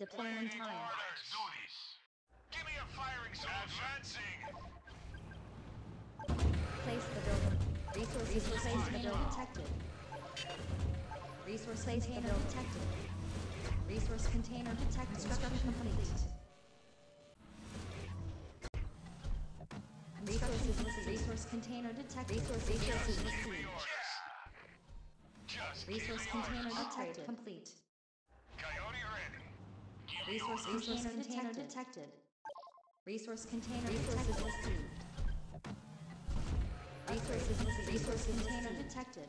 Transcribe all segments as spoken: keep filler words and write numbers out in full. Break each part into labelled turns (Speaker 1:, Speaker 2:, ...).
Speaker 1: Deployment time.
Speaker 2: Let's do this. Give me a firing solution. Advancing.
Speaker 1: Place the building. Resources Resource place the building detected. Resource place the building detected. Resource container detected. Construction complete. Resources received. Resource container detected. Resource resources received.
Speaker 2: Just
Speaker 1: Resource container detected. Complete.
Speaker 2: Coyote ready.
Speaker 1: Resource resource container detected. Resource container resources received. Resources received. Resource container detected.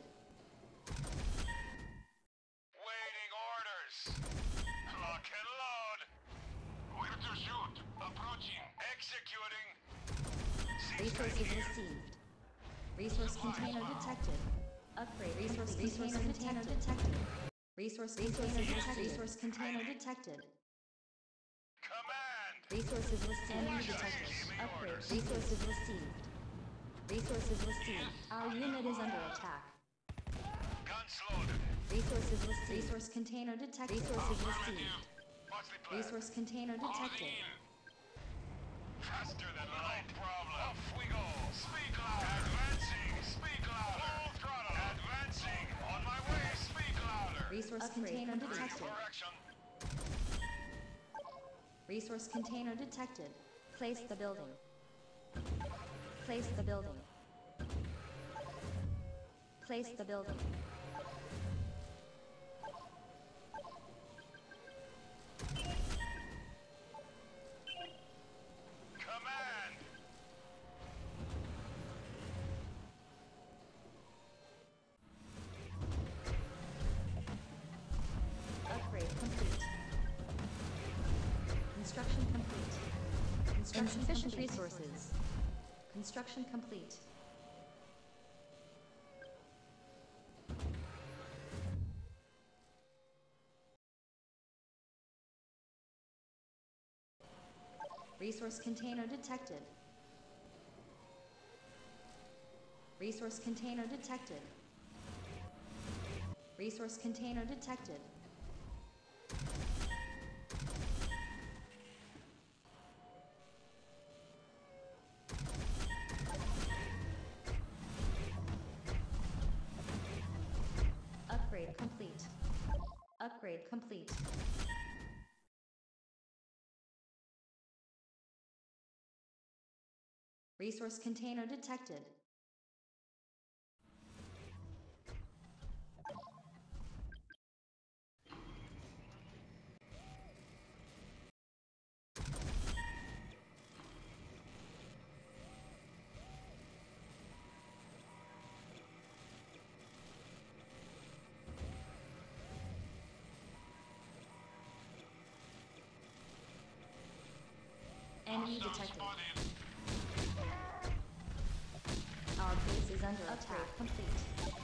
Speaker 2: Waiting orders. Lock and load. Where to shoot? Approaching. Executing.
Speaker 1: Resources received. Resource container detected. Upgrade. Resource resource container detected. Resource resource detected. Resource container detected.
Speaker 2: Command.
Speaker 1: Resources received. Enemy detected. Upgrade. Resources received. Resources received. Our unit is under attack.
Speaker 2: Guns loaded.
Speaker 1: Resources received. Resource container detected. Resources received.
Speaker 2: What's the plan?
Speaker 1: Resource container detected.
Speaker 2: Faster than light. No problem. Off we go. Speak loud. Advancing. Speak louder. Full throttle. Advancing. On my way. Speak louder.
Speaker 1: Resource container detected.
Speaker 2: Correction.
Speaker 1: Resource container detected. Place the building. Place the building. Place the building.
Speaker 2: Command.
Speaker 1: Upgrade complete. Construction complete. Construction Insufficient complete. Resources. Construction complete. Resource container detected. Resource container detected. Resource container detected. Upgrade complete. Upgrade complete. Resource container detected. Enemy detected. Our base is under attack. Complete.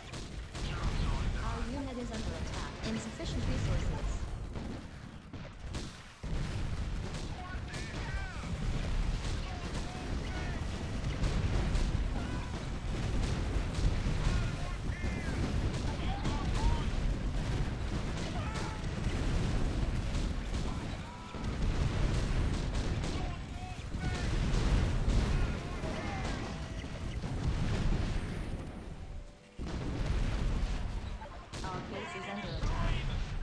Speaker 1: Our unit is under attack. Insufficient resources. Our base is under attack.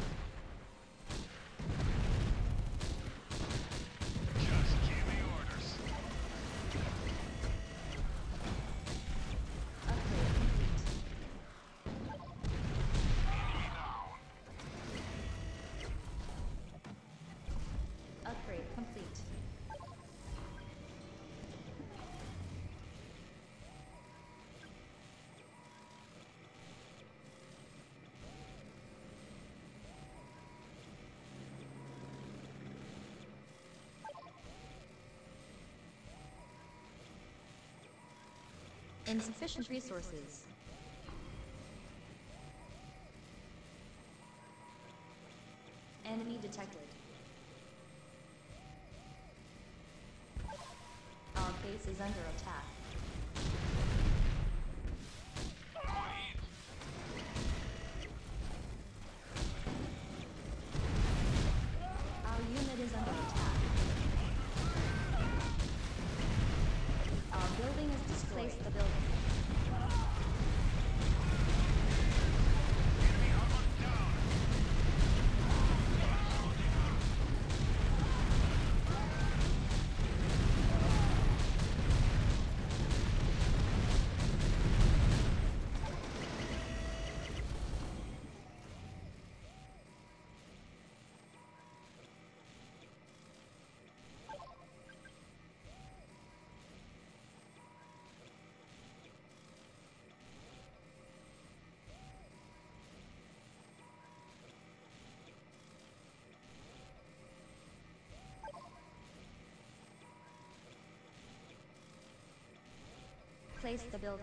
Speaker 2: Just give me orders.
Speaker 1: Upgrade complete.
Speaker 2: Enemy down.
Speaker 1: Upgrade complete. Insufficient resources. Enemy detected. Our base is under attack.
Speaker 2: Lead.
Speaker 1: Our unit Place the building.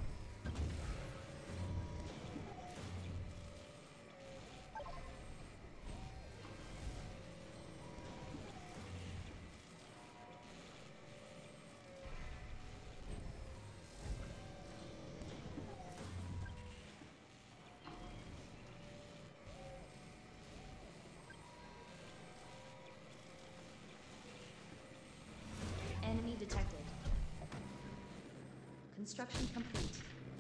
Speaker 1: Enemy detected. Construction complete.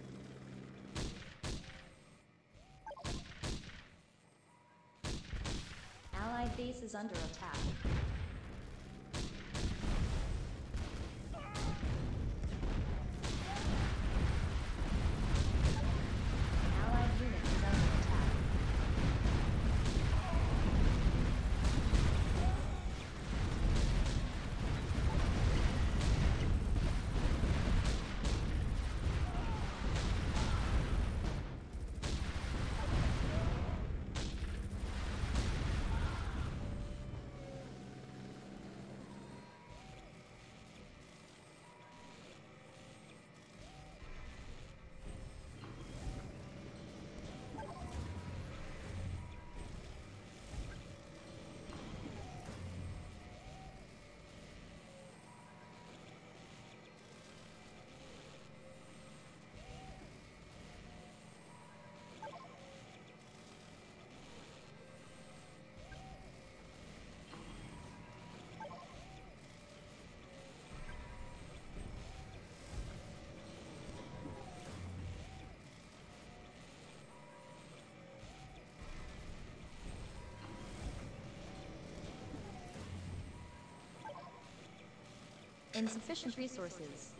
Speaker 1: Allied base is under attack. Allied unit is under attack. Insufficient resources.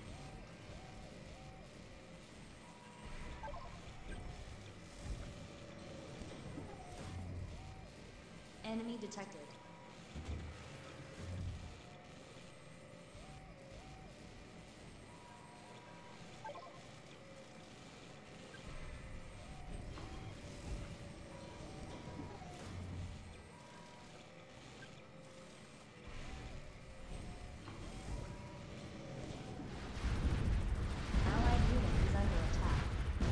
Speaker 1: Enemy detected. Allied unit is under attack.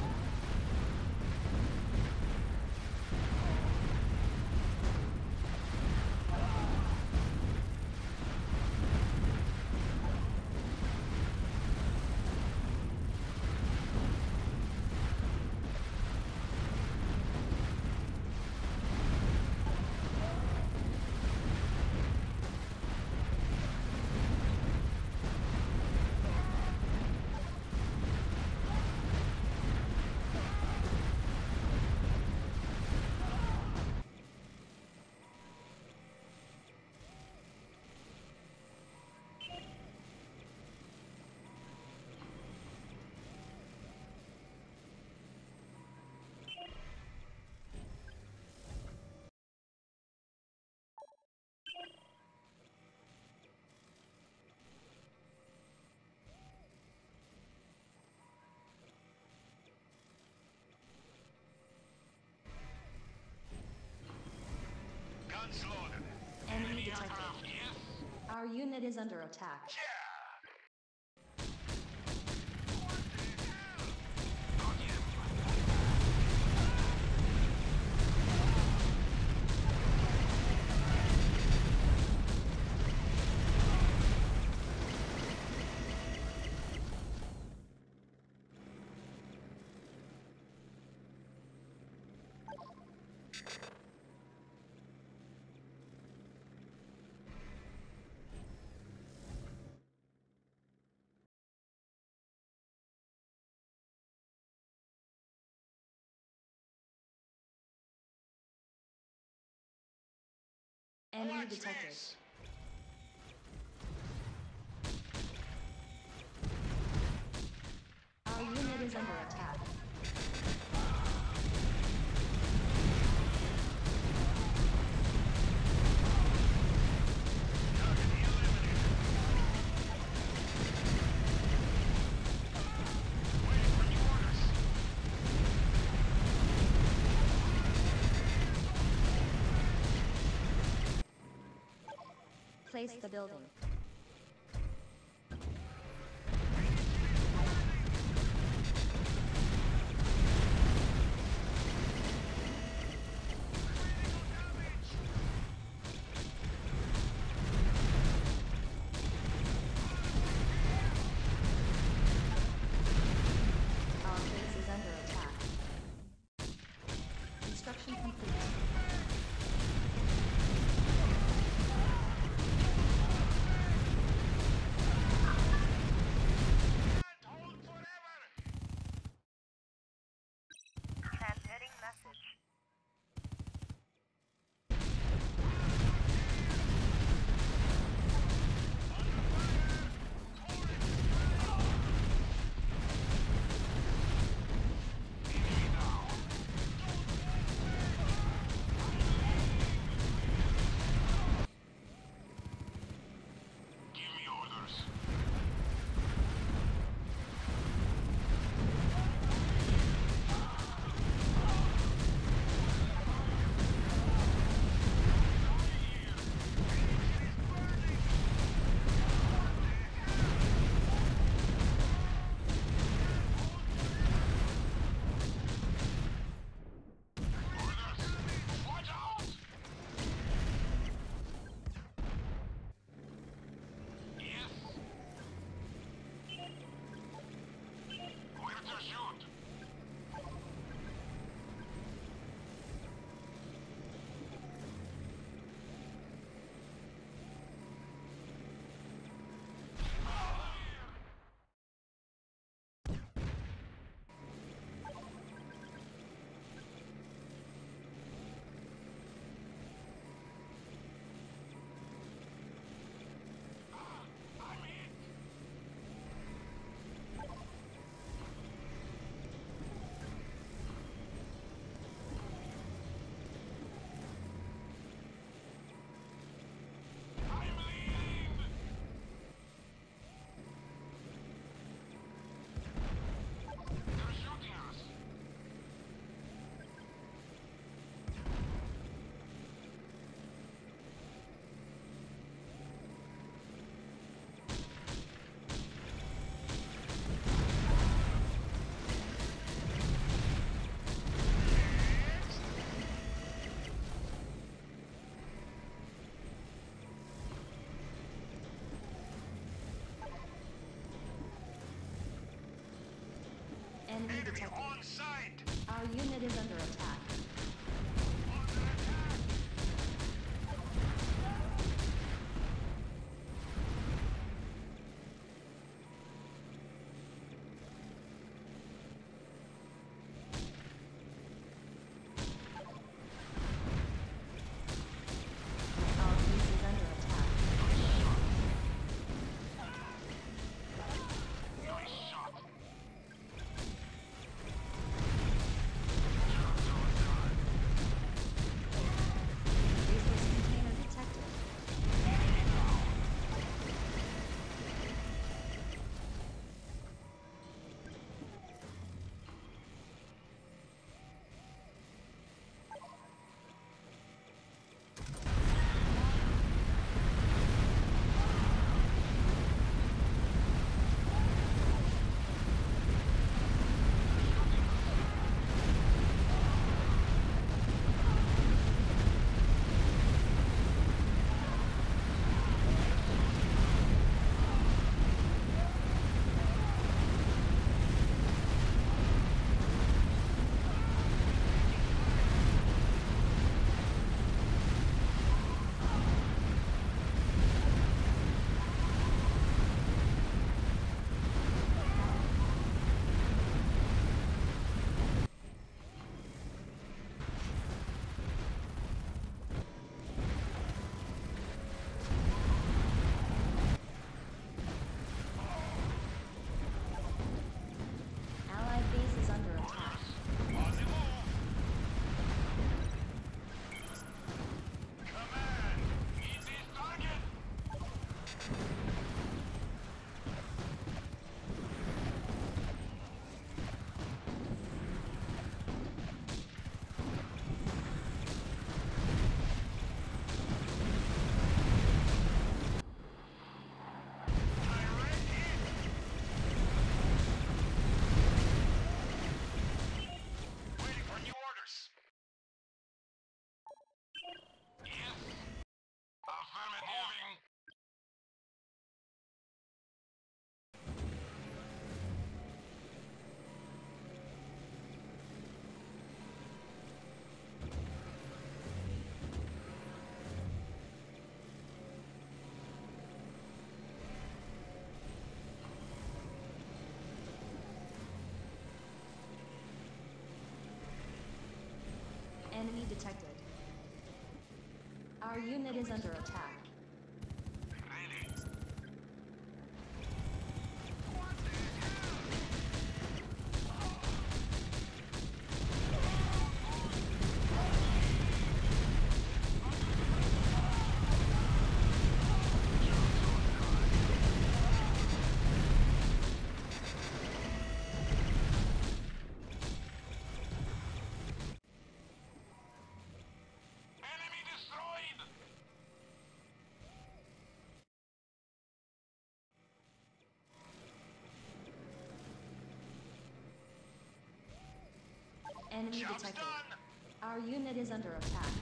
Speaker 2: Guns loaded.
Speaker 1: Enemy detected. Our unit is under attack. Enemy
Speaker 2: Watch
Speaker 1: detected.
Speaker 2: this.
Speaker 1: Our unit is under attack.
Speaker 2: Target eliminated. Waiting for new orders.
Speaker 1: Place the building. Enemy detected.
Speaker 2: on sight.
Speaker 1: Our unit is under attack. Our base is under attack. Resource container detected. Allied base is under attack.
Speaker 2: On the move. Command, meet this target. Direct hit. Waiting for new orders. Yes. Affirmative.
Speaker 1: Enemy detected. Our unit is under attack.
Speaker 2: Ready. Enemy destroyed.
Speaker 1: Enemy
Speaker 2: Job's
Speaker 1: detected.
Speaker 2: done.
Speaker 1: Our unit is under attack.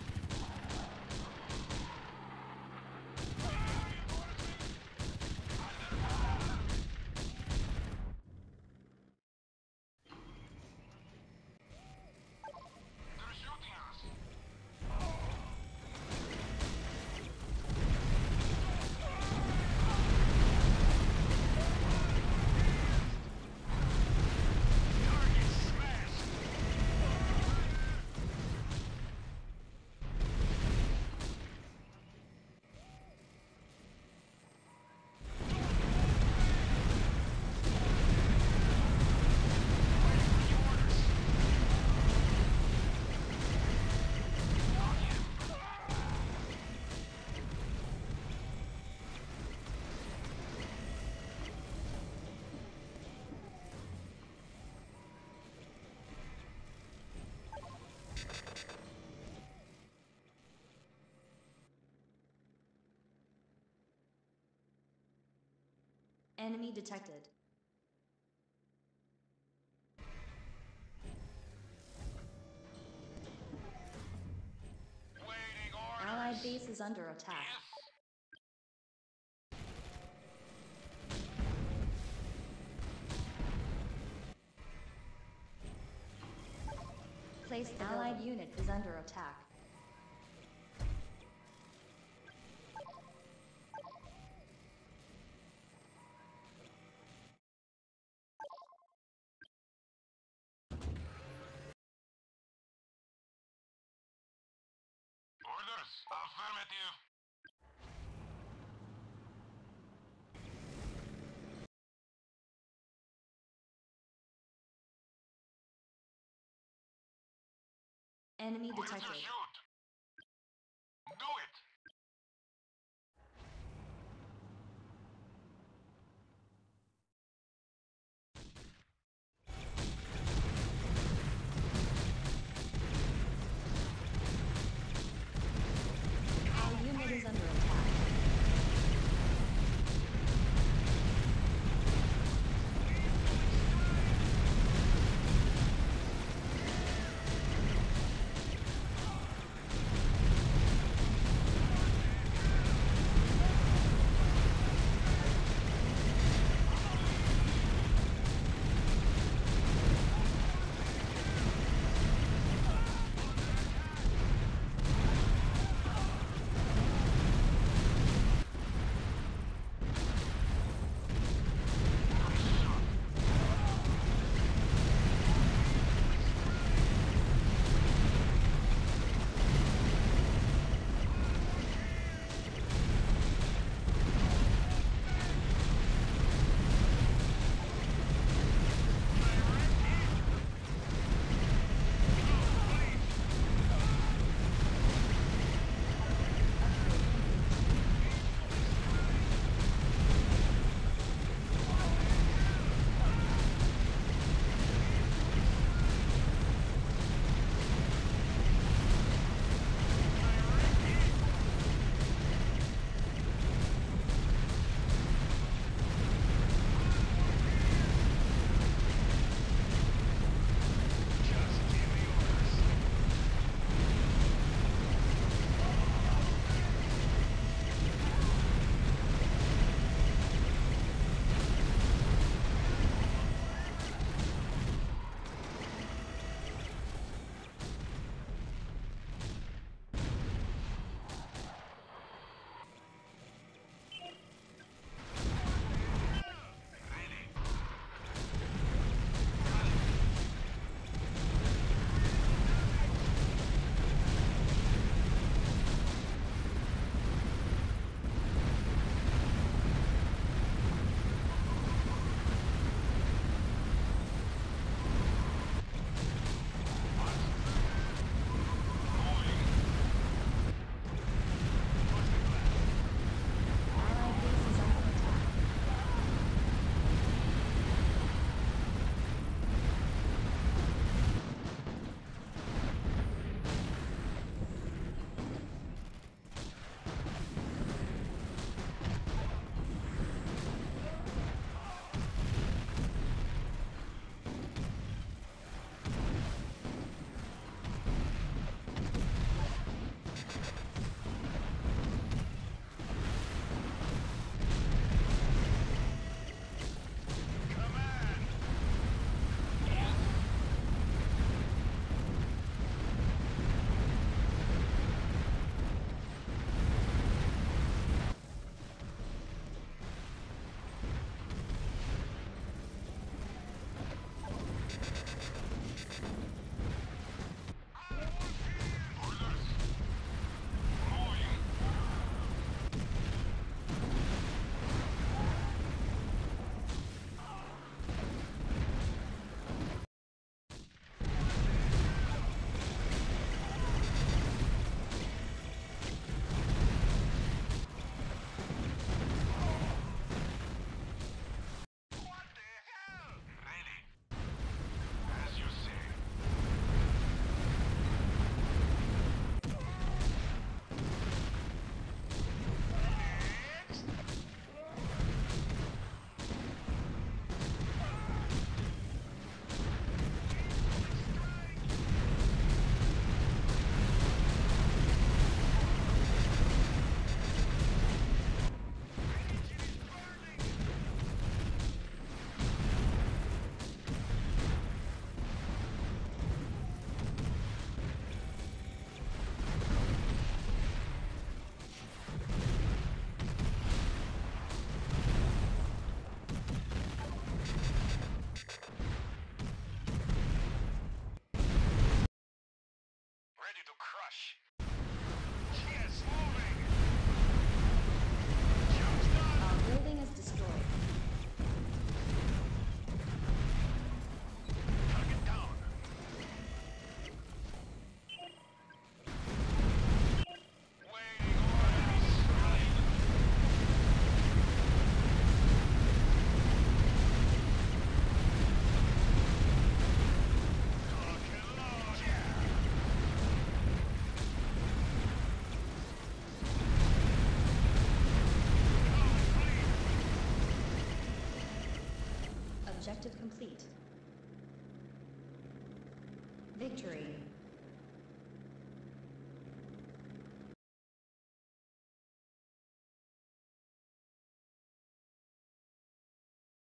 Speaker 2: They're shooting us. Target smashed.
Speaker 1: Enemy detected.
Speaker 2: Waiting orders.
Speaker 1: Allied base is under attack.
Speaker 2: Yes.
Speaker 1: Place the allied unit is under attack.
Speaker 2: Orders. Affirmative.
Speaker 1: Enemy
Speaker 2: Ready to
Speaker 1: detected.
Speaker 2: shoot. Do it.
Speaker 1: Our unit is under attack.
Speaker 2: ready to crush. Yes, moving. Job's done.
Speaker 1: Our building is destroyed.
Speaker 2: Target down. Waiting orders. Right. Lock and load. Yeah.
Speaker 1: Objective complete. Victory.